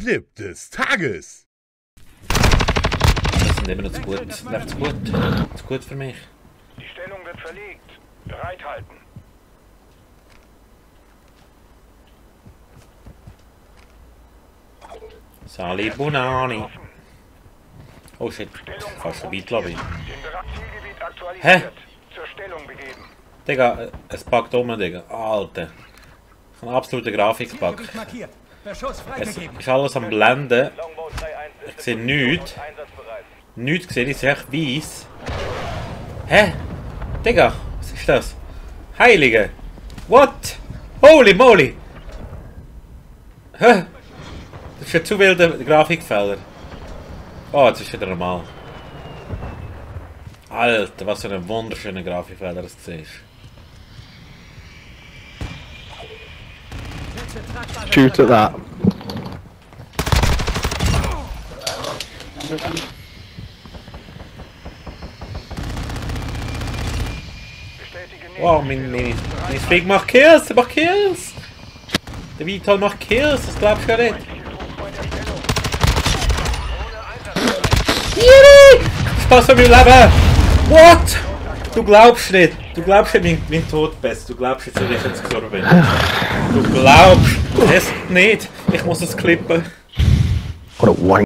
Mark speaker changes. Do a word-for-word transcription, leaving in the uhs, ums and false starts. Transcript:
Speaker 1: Clip des Tages.
Speaker 2: Das sind immer noch zu gut. Das läuft zu gut. Zu gut für mich.
Speaker 3: Die Stellung wird verlegt. Bereithalten.
Speaker 2: Sali Bunani. Oh shit. Fast vorbei, glaube ich.
Speaker 3: Den Zielgebiet aktualisiert.
Speaker 2: Hä?
Speaker 3: Zur Stellung begeben.
Speaker 2: Digga, es packt um, Digga. Alter. Ein absoluter Grafikbug. Es ist alles am Blenden. Ich sehe nichts. Nichts gesehen, ich sehe echt weiss. Hä? Digga, was ist das? Heilige! What? Holy moly! Hä? Das ist ja zu wilder Grafikfehler. Oh, jetzt ist wieder normal. Alter, was für ein wunderschöner Grafikfehler das ist.
Speaker 4: Shoot at that.
Speaker 2: Wow, mein, mein, mein Freak macht Kills, der macht Kills! Der Vital macht Kills, das glaubst du ja nicht. Yiri! Spaß für mein Leben! What? Du glaubst nicht, du glaubst nicht, mein, mein Tod best. Du glaubst jetzt, dass ich jetzt gestorben bin. Du glaubst es nicht, ich muss es klippen.
Speaker 4: What a wank.